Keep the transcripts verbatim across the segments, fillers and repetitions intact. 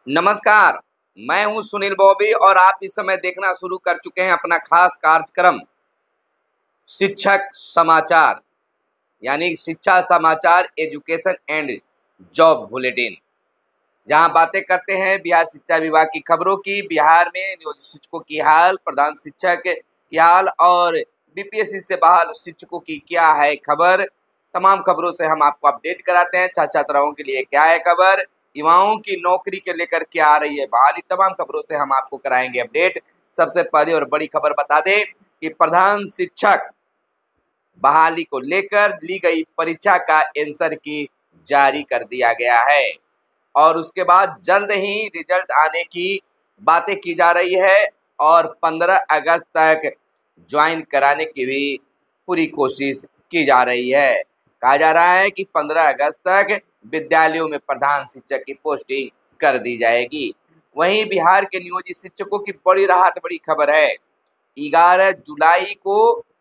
नमस्कार, मैं हूं सुनील बॉबी और आप इस समय देखना शुरू कर चुके हैं अपना खास कार्यक्रम शिक्षक समाचार, यानी शिक्षा समाचार एजुकेशन एंड जॉब बुलेटिन, जहां बातें करते हैं बिहार शिक्षा विभाग की खबरों की, बिहार में नियोजित शिक्षकों की हाल, प्रधान शिक्षक की हाल और बीपीएससी से बहाल शिक्षकों की क्या है खबर। तमाम खबरों से हम आपको अपडेट कराते हैं। छात्र छात्राओं के लिए क्या है खबर, युवाओं की नौकरी के लेकर क्या आ रही है बहाली, तमाम खबरों से हम आपको कराएंगे अपडेट। सबसे पहली और बड़ी खबर बता दें कि प्रधान शिक्षक बहाली को लेकर ली गई परीक्षा का आंसर की जारी कर दिया गया है और उसके बाद जल्द ही रिजल्ट आने की बातें की जा रही है और पंद्रह अगस्त तक ज्वाइन कराने की भी पूरी कोशिश की जा रही है। कहा जा रहा है कि पंद्रह अगस्त तक विद्यालयों में प्रधान शिक्षक की पोस्टिंग कर दी जाएगी। वहीं बिहार के नियोजित शिक्षकों की बड़ी राहत, बड़ी खबर है। ग्यारह जुलाई को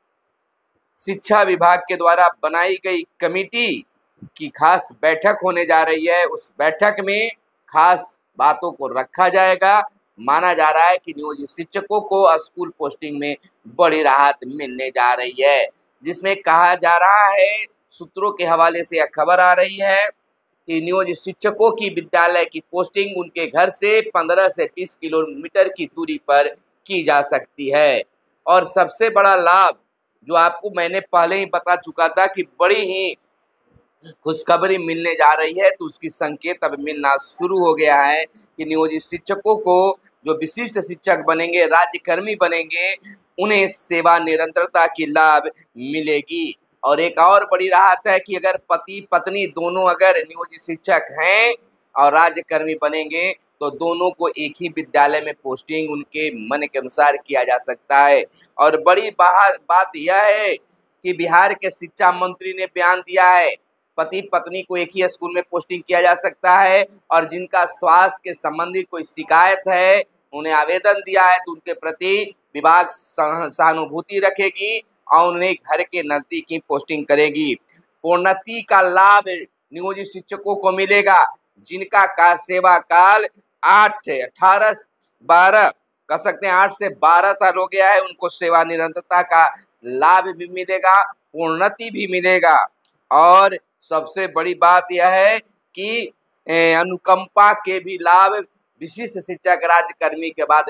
शिक्षा विभाग के द्वारा बनाई गई कमेटी की खास बैठक होने जा रही है। उस बैठक में खास बातों को रखा जाएगा। माना जा रहा है कि नियोजित शिक्षकों को स्कूल पोस्टिंग में बड़ी राहत मिलने जा रही है, जिसमें कहा जा रहा है, सूत्रों के हवाले से यह खबर आ रही है कि नियोजित शिक्षकों की विद्यालय की पोस्टिंग उनके घर से पंद्रह से बीस किलोमीटर की दूरी पर की जा सकती है। और सबसे बड़ा लाभ जो आपको मैंने पहले ही बता चुका था कि बड़ी ही खुशखबरी मिलने जा रही है, तो उसकी संकेत अब मिलना शुरू हो गया है कि नियोजित शिक्षकों को जो विशिष्ट शिक्षक बनेंगे, राज्यकर्मी बनेंगे, उन्हें सेवा निरंतरता की लाभ मिलेगी। और एक और बड़ी राहत है कि अगर पति पत्नी दोनों अगर नियोजित शिक्षक हैं और राज्यकर्मी बनेंगे तो दोनों को एक ही विद्यालय में पोस्टिंग उनके मन के अनुसार किया जा सकता है। और बड़ी बात यह है कि बिहार के शिक्षा मंत्री ने बयान दिया है, पति पत्नी को एक ही स्कूल में पोस्टिंग किया जा सकता है और जिनका स्वास्थ्य के संबंधी कोई शिकायत है, उन्हें आवेदन दिया है, तो उनके प्रति विभाग सहानुभूति रखेगी और उन्हें घर के नजदीक ही पोस्टिंग करेगी। प्रोन्नति का लाभ नियोजित शिक्षकों को मिलेगा जिनका का सेवा काल आठ से अठारह बारह कह सकते हैं आठ से बारह साल हो गया है, उनको सेवा निरंतरता का लाभ भी मिलेगा, प्रोन्नति भी मिलेगा। और सबसे बड़ी बात यह है कि अनुकंपा के भी लाभ विशिष्ट शिक्षक राज्यकर्मी के बाद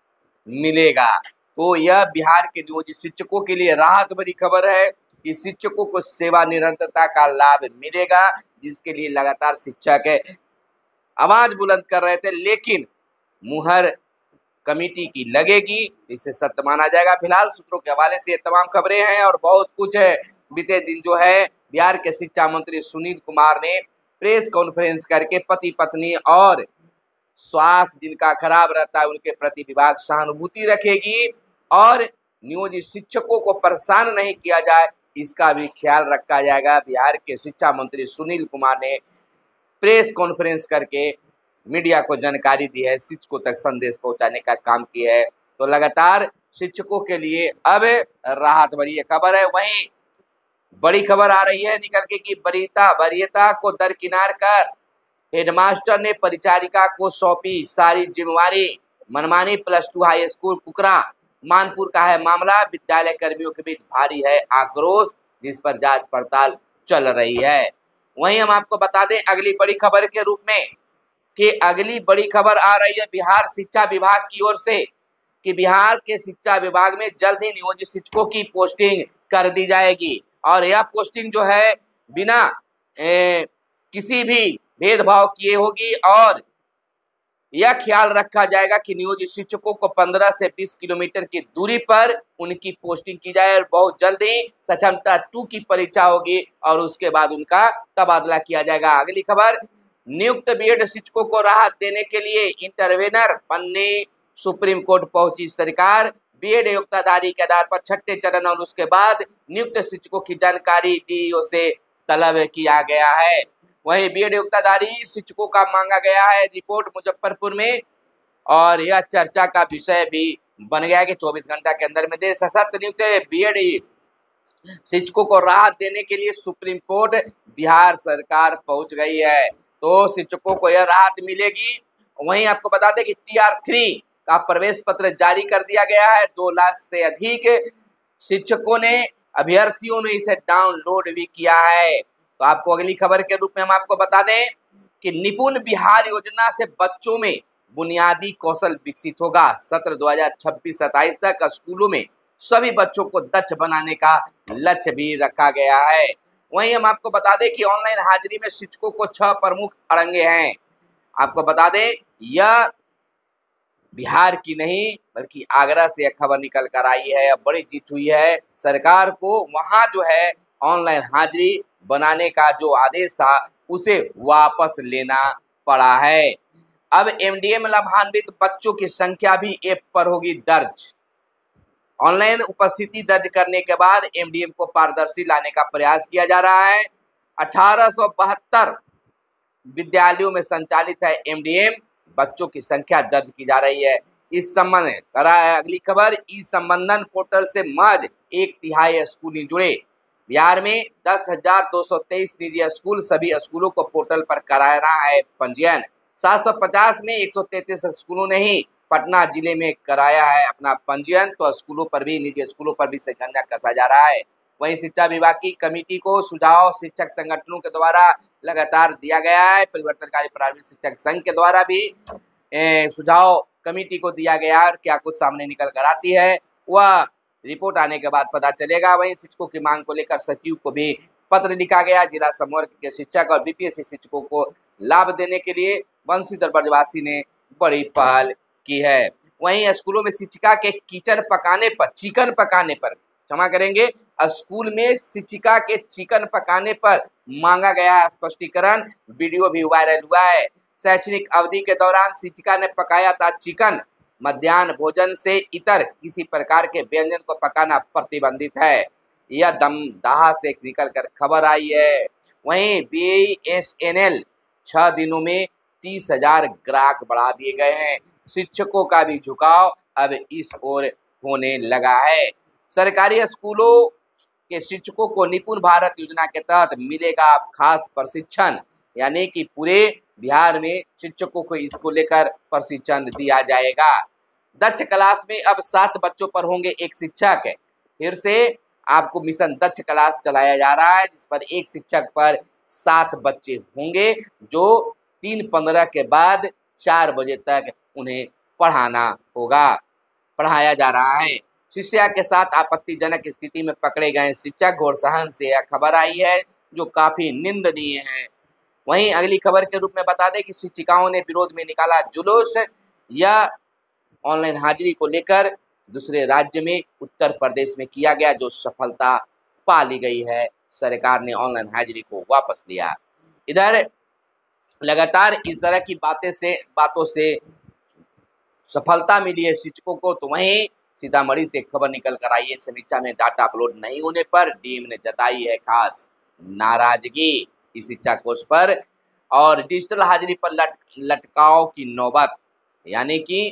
मिलेगा। तो यह बिहार के नियोजित शिक्षकों के लिए राहत भरी खबर है कि शिक्षकों को सेवा निरंतरता का लाभ मिलेगा, जिसके लिए लगातार शिक्षक आवाज बुलंद कर रहे थे, लेकिन मुहर कमेटी की लगेगी, इसे सत्य माना जाएगा। फिलहाल सूत्रों के हवाले से ये तमाम खबरें हैं और बहुत कुछ है। बीते दिन जो है बिहार के शिक्षा मंत्री सुनील कुमार ने प्रेस कॉन्फ्रेंस करके पति पत्नी और स्वास्थ्य जिनका खराब रहता है उनके प्रति विभाग सहानुभूति रखेगी और नियोजित शिक्षकों को परेशान नहीं किया जाए, इसका भी ख्याल रखा जाएगा। बिहार के शिक्षा मंत्री सुनील कुमार ने प्रेस कॉन्फ्रेंस करके मीडिया को जानकारी दी है, शिक्षकों तक संदेश पहुंचाने का काम किया है। तो लगातार शिक्षकों के लिए अब राहत भरी खबर है। वहीं बड़ी खबर आ रही है निकल के कि वरीयता वरीयता को दरकिनार कर हेडमास्टर ने परिचारिका को सौंपी सारी जिम्मेवारी। मनमानी प्लस टू हाई स्कूल कुकरा मानपुर का है मामला। विद्यालय कर्मियों के बीच भारी है आक्रोश, जिस पर जांच पड़ताल चल रही है। वहीं हम आपको बता दें अगली बड़ी खबर के रूप में कि अगली बड़ी खबर आ रही है बिहार शिक्षा विभाग की ओर से कि बिहार के शिक्षा विभाग में जल्द ही नियोजित शिक्षकों की पोस्टिंग कर दी जाएगी और यह पोस्टिंग जो है बिना ए, किसी भी भेदभाव किए होगी और यह ख्याल रखा जाएगा कि नियोजित शिक्षकों को पंद्रह से बीस किलोमीटर की दूरी पर उनकी पोस्टिंग की जाए और बहुत जल्द ही सक्षमता टू की परीक्षा होगी और उसके बाद उनका तबादला किया जाएगा। अगली खबर, नियुक्त बीएड शिक्षकों को राहत देने के लिए इंटरवेनर बनने सुप्रीम कोर्ट पहुंची सरकार। बीएड योग्यताधारी के आधार पर छठे चरण और उसके बाद नियुक्त शिक्षकों की जानकारी डीईओ से तलब किया गया है। वहीं बीएड योग्यताधारी शिक्षकों का मांगा गया है रिपोर्ट मुजफ्फरपुर में और यह चर्चा का विषय भी बन गया कि चौबीस घंटा के अंदर में दे सशर्त नियुक्त बीएड शिक्षकों को राहत देने के लिए सुप्रीम कोर्ट बिहार सरकार पहुंच गई है। तो शिक्षकों को यह राहत मिलेगी वहीं आपको बता दें कि टी आर थ्री का प्रवेश पत्र जारी कर दिया गया है। दो लाख से अधिक शिक्षकों ने अभ्यर्थियों ने इसे डाउनलोड भी किया है। तो आपको अगली खबर के रूप में हम आपको बता दें कि निपुण बिहार योजना से बच्चों में बुनियादी कौशल विकसित होगा। सत्र दो हज़ार छब्बीस सत्ताईस तक स्कूलों में सभी बच्चों को दक्ष बनाने का लक्ष्य भी रखा गया है। वहीं हम आपको बता दें कि ऑनलाइन हाजिरी में शिक्षकों को छह प्रमुख अड़ंगे हैं। आपको बता दें यह बिहार की नहीं बल्कि आगरा से यह खबर निकल कर आई है। अब बड़ी जीत हुई है। सरकार को वहां जो है ऑनलाइन हाजिरी बनाने का जो आदेश था उसे वापस लेना पड़ा है। अब एमडीएम लाभान्वित बच्चों की संख्या भी ऐप पर होगी दर्ज। ऑनलाइन उपस्थिति दर्ज करने के बाद एमडीएम को पारदर्शी लाने का प्रयास किया जा रहा है। अठारह सौ बहत्तर विद्यालयों में संचालित है एमडीएम। बच्चों की संख्या दर्ज की जा रही है। इस संबंध में करा है अगली खबर, ई संबंधन पोर्टल से महज एक तिहाई स्कूल ही जुड़े। बिहार में दस हजार दो सौ तेईस निजी स्कूल, सभी स्कूलों को पोर्टल पर कराना है पंजीयन। सात सौ पचास में एक सौ तैंतीस स्कूलों ने ही पटना जिले में कराया है अपना पंजीयन। तो स्कूलों पर भी, निजी स्कूलों पर भी शिकंजा कसा जा रहा है। वहीं शिक्षा विभाग की कमेटी को सुझाव शिक्षक संगठनों के द्वारा लगातार दिया गया है। परिवर्तनकारी प्रारंभिक शिक्षक संघ के द्वारा भी ए, सुझाव कमेटी को दिया गया है। क्या कुछ सामने निकल कर आती है वह रिपोर्ट आने के बाद पता चलेगा। वहीं शिक्षकों की मांग को लेकर सचिव को भी पत्र लिखा गया। जिला समवर्ग के शिक्षक और बीपीएससी शिक्षकों को लाभ देने के लिए बंशीधर ब्रजवासी ने बड़ी पहल की है। वहीं स्कूलों में शिक्षिका के किचन पकाने पर चिकन पकाने पर क्षमा करेंगे स्कूल में शिक्षिका के चिकन पकाने पर मांगा गया स्पष्टीकरण। वीडियो भी वायरल हुआ है। शैक्षणिक अवधि के दौरान शिक्षिका ने पकाया था चिकन। मध्याह्न भोजन से इतर किसी प्रकार के व्यंजन को पकाना प्रतिबंधित है। यह दमदाहा से निकल कर खबर आई है। वहीं बीएसएनएल छह दिनों में तीस हजार ग्राहक बढ़ा दिए गए हैं। शिक्षकों का भी झुकाव अब इस ओर होने लगा है। सरकारी स्कूलों के शिक्षकों को निपुण भारत योजना के तहत मिलेगा खास प्रशिक्षण, यानी कि पूरे बिहार में शिक्षकों को इसको लेकर प्रशिक्षण दिया जाएगा। दक्ष क्लास में अब सात बच्चों पर होंगे एक शिक्षक। फिर से आपको मिशन दक्ष क्लास चलाया जा रहा है जिस पर एक शिक्षक पर सात बच्चे होंगे जो तीन पंद्रह के बाद चार बजे तक उन्हें पढ़ाना होगा, पढ़ाया जा रहा है। शिष्या के साथ आपत्तिजनक स्थिति में पकड़े गए शिक्षक घोड़सहन से यह खबर आई है जो काफी निंदनीय है। वहीं अगली खबर के रूप में बता दें कि शिक्षिकाओं ने विरोध में निकाला जुलूस। यह ऑनलाइन हाजिरी को लेकर दूसरे राज्य में उत्तर प्रदेश में किया गया जो सफलता पा ली गई है। सरकार ने ऑनलाइन हाजिरी को वापस लिया। इधर लगातार इस तरह की बातें से बातों से सफलता मिली है शिक्षकों को। तो वहीं सीतामढ़ी से खबर निकल कर आई है, समीक्षा में डाटा अपलोड नहीं होने पर डीएम ने जताई है खास नाराजगी इस शिक्षा कोष पर। और डिजिटल हाजिरी पर लट लटकाव की नौबत, यानी कि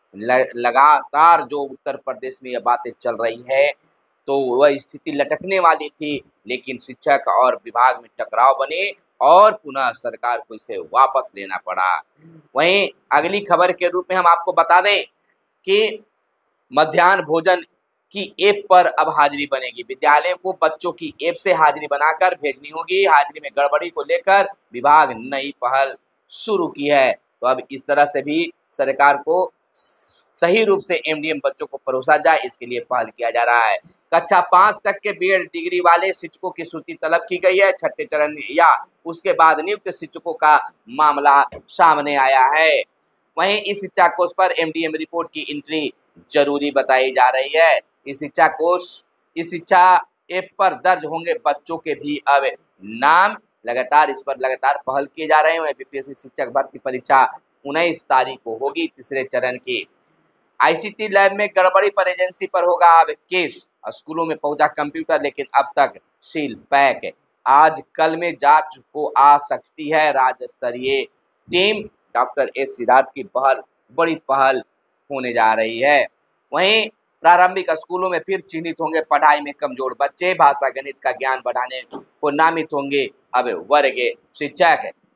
लगातार जो उत्तर प्रदेश में ये बातें चल रही है तो वह स्थिति लटकने वाली थी, लेकिन शिक्षक और विभाग में टकराव बने और पुनः सरकार को इसे वापस लेना पड़ा। वहीं अगली खबर के रूप में हम आपको बता दें कि मध्याह्न भोजन की ऐप पर अब हाजिरी बनेगी। विद्यालय को बच्चों की ऐप से हाजिरी बनाकर भेजनी होगी। हाजिरी में गड़बड़ी को लेकर विभाग नई पहल शुरू की है। तो अब इस तरह से भी सरकार को सही रूप से एमडीएम बच्चों को परोसा जाए, इसके लिए पहल किया जा रहा है। कक्षा पाँच तक के बीएड डिग्री वाले शिक्षकों की सूची तलब की गई है। छठे चरण या उसके बाद नियुक्त शिक्षकों का मामला सामने आया है। वहीं इस शिक्षा कोष पर एमडीएम रिपोर्ट की एंट्री जरूरी बताई जा रही है। इस शिक्षा कोष इस शिक्षा ऐप पर दर्ज होंगे बच्चों के भी अब नाम। लगातार इस पर लगातार पहल किए जा रहे हैं। बीपीएससी शिक्षक भर्ती परीक्षा उन्नीस तारीख को होगी तीसरे चरण की। आईसीटी लैब में गड़बड़ी पर एजेंसी पर होगा अब केस। स्कूलों में पहुंचा कंप्यूटर लेकिन अब तक सील पैक। आज कल में जांच को आ सकती है राज्य स्तरीय टीम। डॉक्टर एस सिद्धार्थ की पहल बड़ी पहल होने जा रही है। वहीं प्रारंभिक स्कूलों में फिर चिन्हित होंगे पढ़ाई में कमजोर बच्चे। भाषा गणित का ज्ञान बढ़ाने को नामित होंगे अब वर्ग शिक्षक।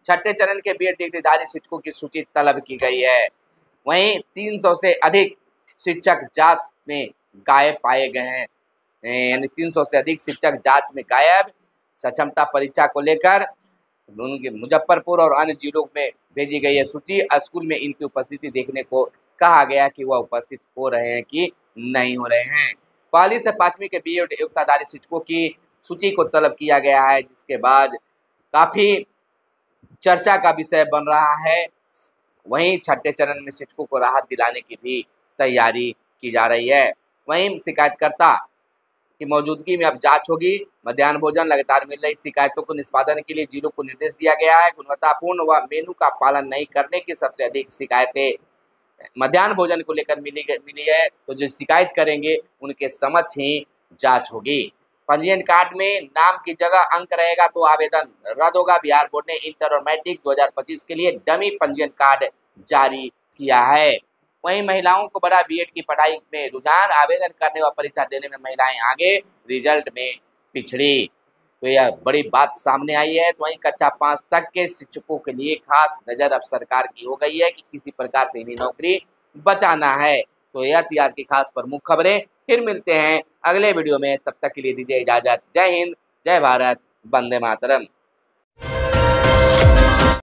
छठे चरण के बीएड डिग्रीधारी शिक्षकों की सूची तलब की गई है। वहीं तीन सौ से अधिक शिक्षक जांच में गायब पाए गए हैं, यानी तीन सौ से अधिक शिक्षक जांच में गायब। सक्षमता परीक्षा को लेकर उनके मुजफ्फरपुर और अन्य जिलों में भेजी गई है सूची। स्कूल में इनकी उपस्थिति देखने को कहा गया कि वह उपस्थित हो रहे हैं कि नहीं हो रहे हैं। पहली से पांचवीं के बीएड योग्यताधारी शिक्षकों की सूची को तलब किया गया है, जिसके बाद काफी चर्चा का विषय बन रहा है। वहीं छठे चरण में शिक्षकों को राहत दिलाने की भी तैयारी की जा रही है। वहीं शिकायतकर्ता की मौजूदगी में अब जांच होगी। मध्याह्न भोजन लगातार मिल रही शिकायतों को निष्पादन के लिए जिलों को निर्देश दिया गया है। गुणवत्तापूर्ण व मेनू का पालन नहीं करने की सबसे अधिक शिकायतें मध्याह्न भोजन को लेकर मिली मिली है, तो जो शिकायत करेंगे उनके समक्ष ही जांच होगी। पंजीयन कार्ड में नाम की जगह अंक रहेगा तो आवेदन रद्द होगा। बिहार बोर्ड ने इंटर और मैट्रिक दो हज़ार पच्चीस के लिए डमी पंजीयन कार्ड जारी किया है। वहीं महिलाओं को बड़ा बीएड की पढ़ाई में रुझान, आवेदन करने व परीक्षा देने में महिलाएं आगे, रिजल्ट में पिछड़ी, तो यह बड़ी बात सामने आई है। तो वहीं कक्षा पाँच तक के शिक्षकों के लिए खास नजर अब सरकार की हो गई है कि किसी प्रकार से इन्हें नौकरी बचाना है। तो यह थी आज की खास प्रमुख खबरें। फिर मिलते हैं अगले वीडियो में, तब तक के लिए दीजिए इजाजत। जय हिंद, जय भारत, वंदे मातरम।